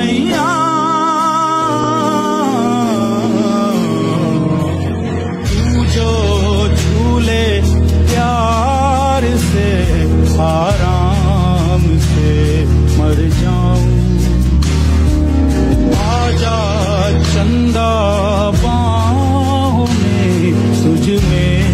मैया, तू जो झूले प्यार से आराम से मर जाऊं। आजा चंदा बाहों में तुझ में